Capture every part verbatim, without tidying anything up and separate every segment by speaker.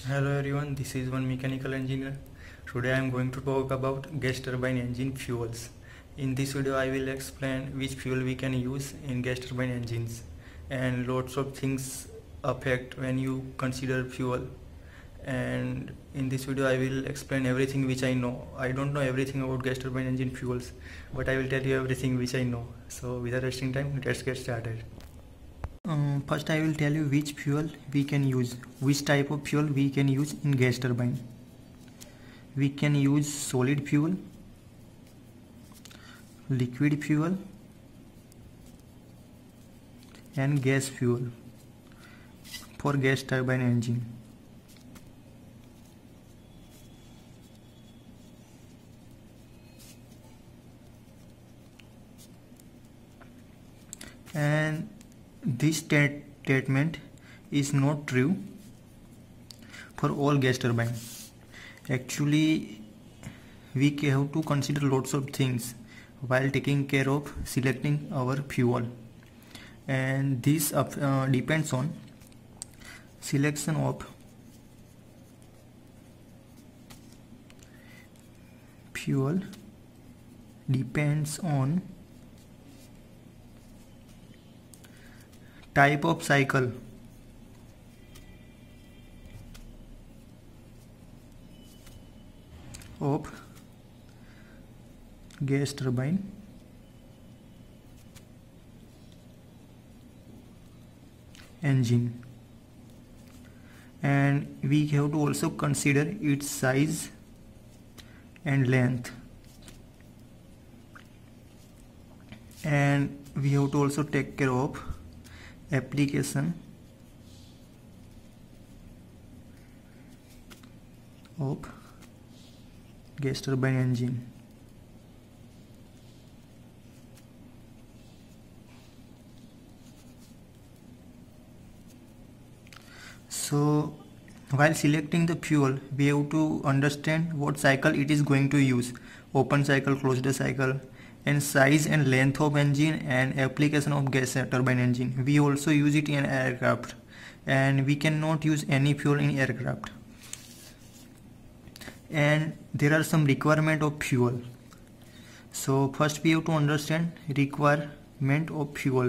Speaker 1: Hello everyone, this is one mechanical engineer. Today I am going to talk about gas turbine engine fuels. In this video I will explain which fuel we can use in gas turbine engines, and lots of things affect when you consider fuel. And in this video I will explain everything which I know. I don't know everything about gas turbine engine fuels, but I will tell you everything which I know. So without wasting time, let's get started. Um, first I will tell you which fuel we can use, which type of fuel we can use in gas turbine. We can use solid fuel, liquid fuel and gas fuel for gas turbine engine. And this statement is not true for all gas turbine. Actually, we have to consider lots of things while taking care of selecting our fuel, and this uh, depends on selection of fuel depends on type of cycle, of gas turbine engine, and we have to also consider its size and length, and we have to also take care of application of gas turbine engine. So while selecting the fuel, we have to understand what cycle it is going to use: open cycle, closed cycle, and size and length of engine, and application of gas turbine engine. We also use it in aircraft, and we cannot use any fuel in aircraft. And there are some requirement of fuel. So first we have to understand requirement of fuel.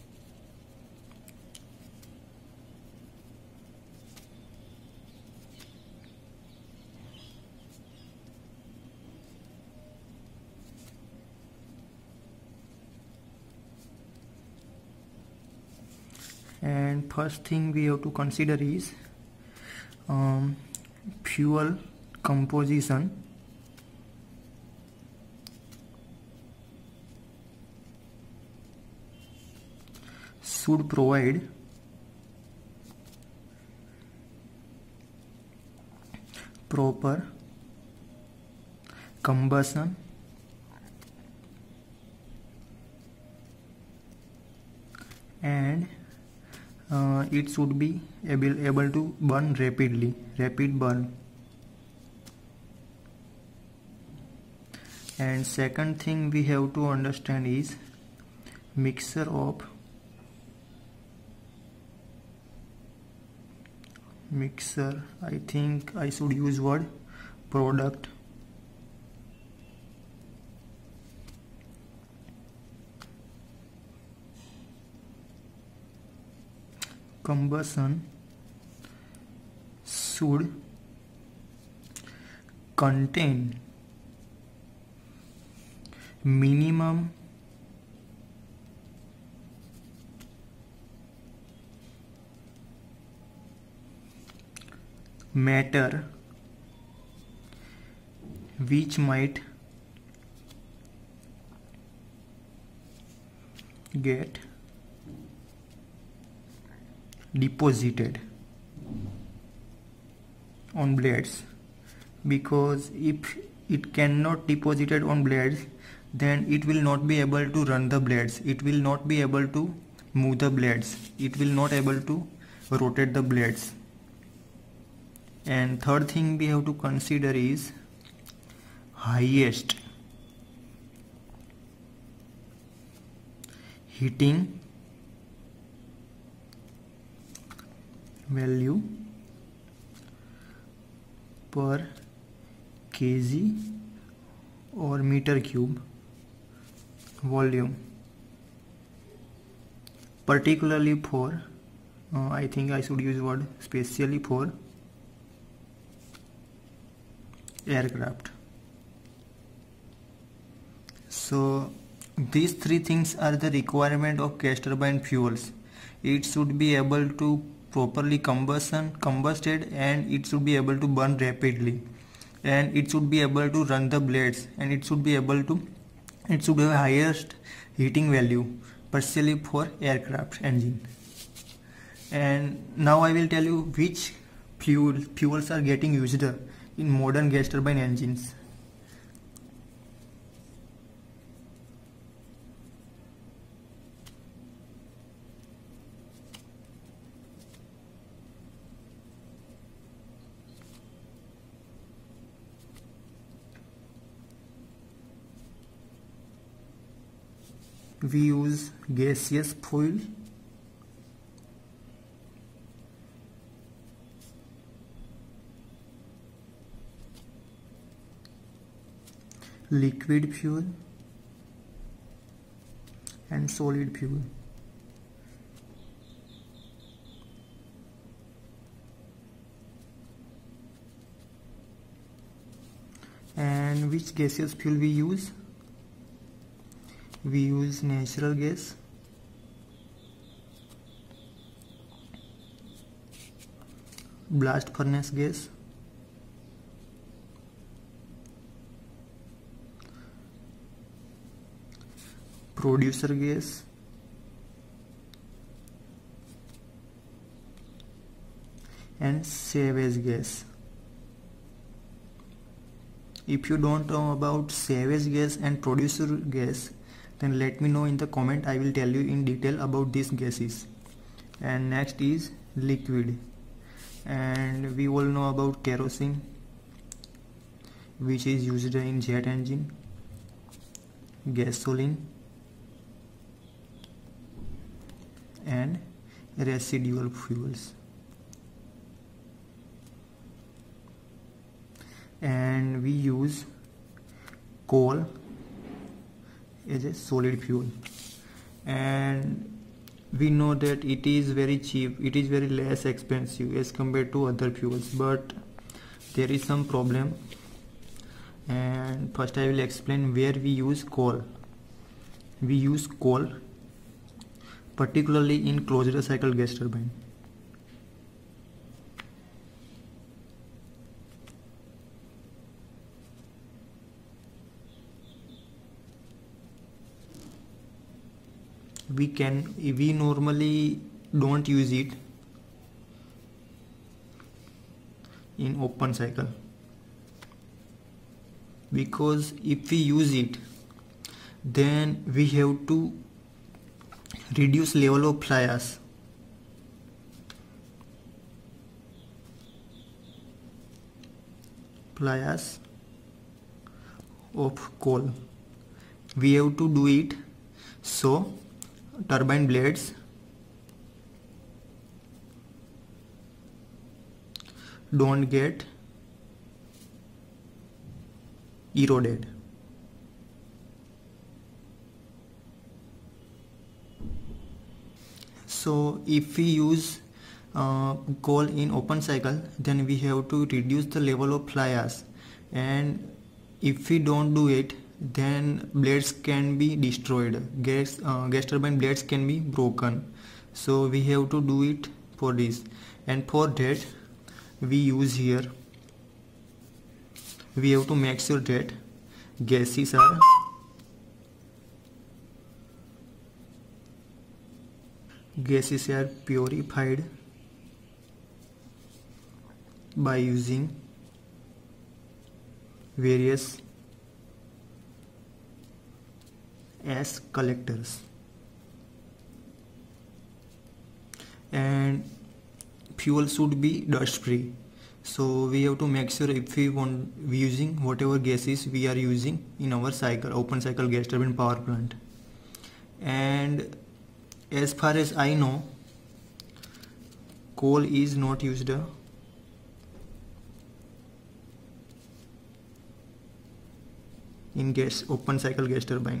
Speaker 1: And first thing we have to consider is um, fuel composition should provide proper combustion and Uh, it should be able, able to burn rapidly, rapid burn. And second thing we have to understand is mixture of mixture I think I should use word product combustion should contain minimum matter which might get deposited on blades, because if it cannot deposited on blades, then it will not be able to run the blades, it will not be able to move the blades, it will not able to rotate the blades. And third thing we have to consider is highest heating value per kg or meter cube volume, particularly for uh, I think I should use word specially for aircraft. So these three things are the requirement of gas turbine fuels. It should be able to properly combustion combusted, and it should be able to burn rapidly, and it should be able to run the blades, and it should be able to it should have highest heating value, partially for aircraft engine. And now I will tell you which fuel fuels are getting used in modern gas turbine engines. We use gaseous fuel, liquid fuel, and solid fuel. And which gaseous fuel we use? We use natural gas, blast furnace gas, producer gas, and Sewage gas. If you don't know about Sewage gas and producer gas, then let me know in the comment. I will tell you in detail about these gases. And next is liquid, and we all know about kerosene, which is used in jet engine, gasoline, and residual fuels. And we use coal as a solid fuel, and we know that it is very cheap, it is very less expensive as compared to other fuels, but there is some problem. And first I will explain where we use coal. We use coal particularly in closed cycle gas turbine. We can we normally don't use it in open cycle, because if we use it, then we have to reduce level of fly ash. Fly ash of coal. We have to do it so turbine blades don't get eroded. So if we use uh, coal in open cycle, then we have to reduce the level of fly ash, and if we don't do it, then blades can be destroyed, gas, uh, gas turbine blades can be broken. So we have to do it for this, and for that we use here, we have to make sure that gases are gases are purified by using various as collectors. And fuel should be dust free, so we have to make sure if we want we using whatever gases we are using in our cycle open cycle gas turbine power plant. And as far as I know, coal is not used in gas open cycle gas turbine.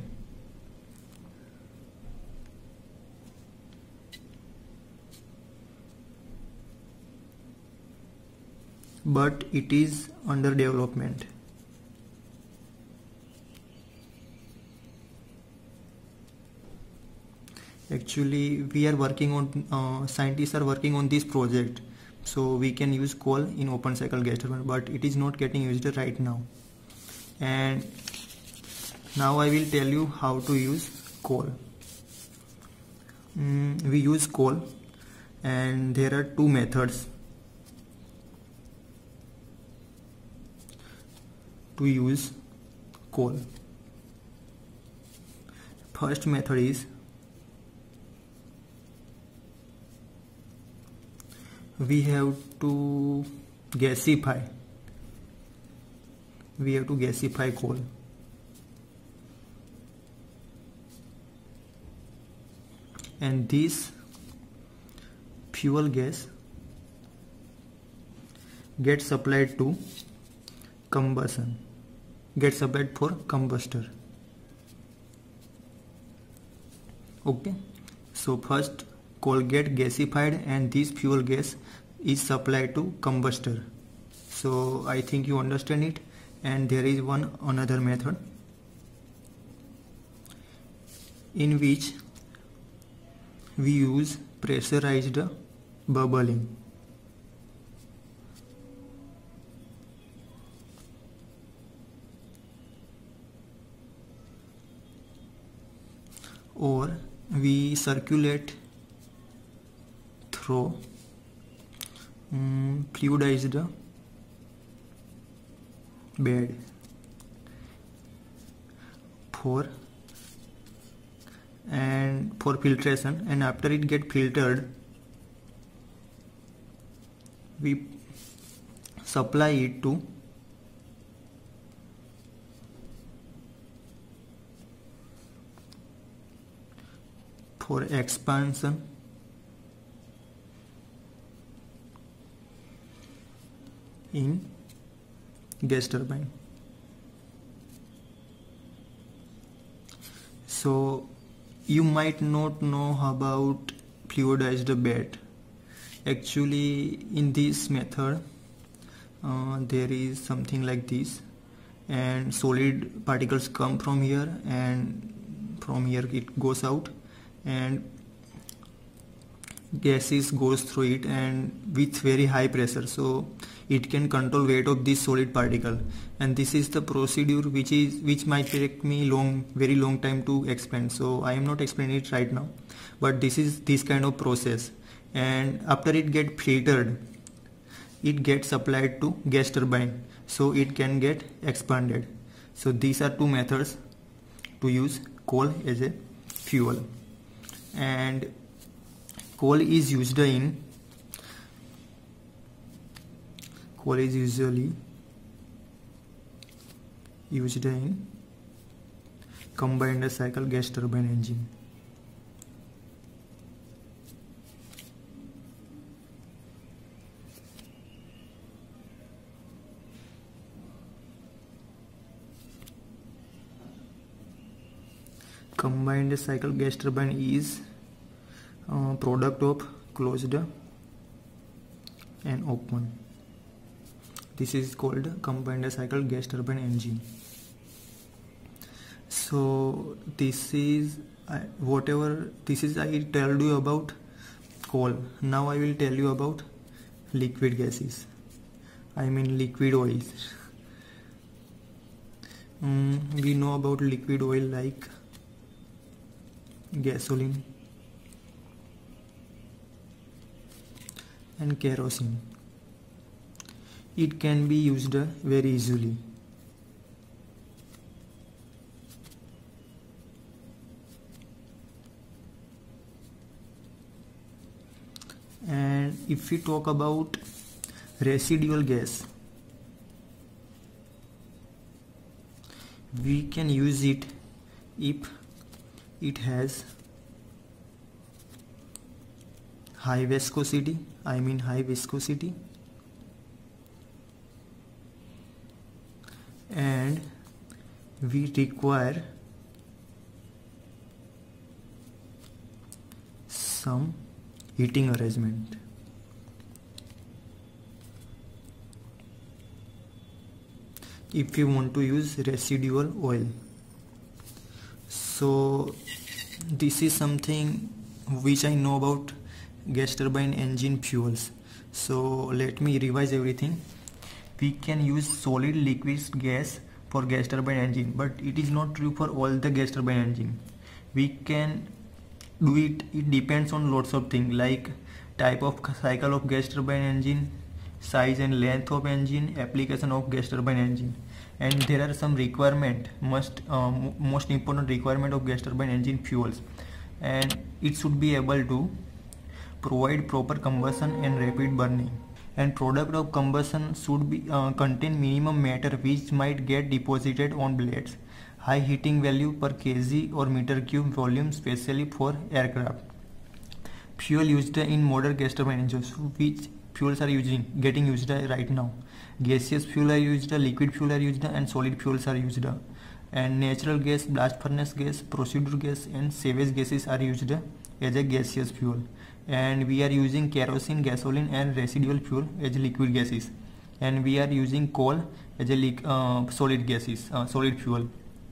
Speaker 1: But it is under development. Actually, we are working on, uh, scientists are working on this project, so we can use coal in open cycle gas turbine, but it is not getting used right now. And now I will tell you how to use coal. Mm, we use coal, and there are two methods to use coal. First method is we have to gasify we have to gasify coal. And this fuel gas gets supplied to combustion, gets supplied for combustor. Okay, so first coal get gasified and this fuel gas is supplied to combustor. So I think you understand it. And there is one another method in which we use pressurized bubbling. Or we circulate through um, fluidized bed for and for filtration, and after it get filtered we supply it to for expansion in gas turbine. So you might not know about fluidized bed. Actually in this method uh, there is something like this, and solid particles come from here and from here it goes out, and gases goes through it and with very high pressure, so it can control weight of this solid particle. And this is the procedure which is which might take me long very long time to explain, so I am not explaining it right now, but this is this kind of process. And after it get filtered, it gets supplied to gas turbine, so it can get expanded. So these are two methods to use coal as a fuel. And coal is used in coal is usually used in combined cycle gas turbine engine. Combined cycle gas turbine is uh, product of closed and open. This is called combined cycle gas turbine engine. So this is uh, whatever this is I told you about coal. Now I will tell you about liquid gases, I mean liquid oils. mm, we know about liquid oil like gasoline and kerosene. It can be used very easily. And if we talk about residual gas, we can use it if it has high viscosity, I mean high viscosity, and we require some heating arrangement. If you want to use residual oil, so this is something which I know about gas turbine engine fuels. So let me revise everything. We can use solid liquid gas for gas turbine engine, but it is not true for all the gas turbine engine. We can do it, it depends on lots of things like type of cycle of gas turbine engine, size and length of engine, application of gas turbine engine, and there are some requirement, must um, most important requirement of gas turbine engine fuels, and it should be able to provide proper combustion and rapid burning, and product of combustion should be uh, contain minimum matter which might get deposited on blades, high heating value per kg or meter cube volume, especially for aircraft. Fuel used in modern gas turbine engines, which fuels are using getting used right now. Gaseous fuel are used, liquid fuel are used, and solid fuels are used, and natural gas, blast furnace gas, procedure gas, and sewage gases are used as a gaseous fuel, and we are using kerosene, gasoline, and residual fuel as liquid gases, and we are using coal as a uh, solid gases, uh, solid fuel,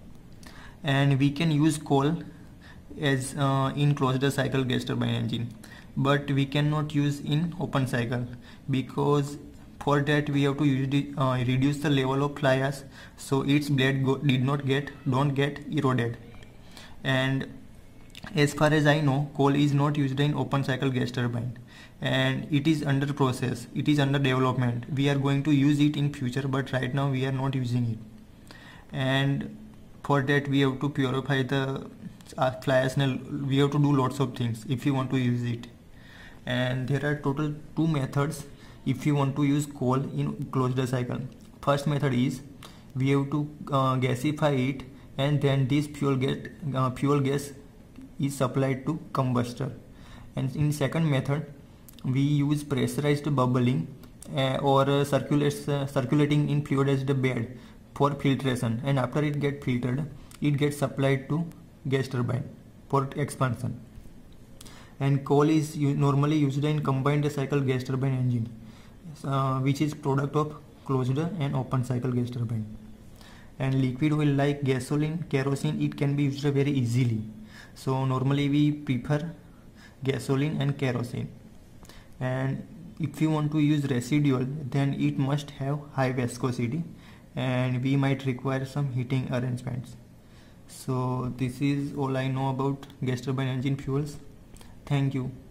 Speaker 1: and we can use coal as uh, in closed cycle gas turbine engine, but we cannot use in open cycle, because for that we have to use the, uh, reduce the level of fly ash so its blade go, did not get don't get eroded. And as far as I know, coal is not used in open cycle gas turbine, and it is under process, it is under development. We are going to use it in future, but right now we are not using it, and for that we have to purify the uh, fly ash. We have to do lots of things if you want to use it, and there are total two methods if you want to use coal in closed cycle. First method is we have to uh, gasify it, and then this fuel get uh, fuel gas is supplied to combustor. And in second method we use pressurized bubbling uh, or uh, circulates uh, circulating in fluidized bed for filtration, and after it get filtered it gets supplied to gas turbine for expansion. And coal is normally used in combined cycle gas turbine engine, uh, which is product of closed and open cycle gas turbine. And liquid oil like gasoline, kerosene, it can be used very easily, so normally we prefer gasoline and kerosene. And if you want to use residual, then it must have high viscosity, and we might require some heating arrangements. So this is all I know about gas turbine engine fuels. Thank you.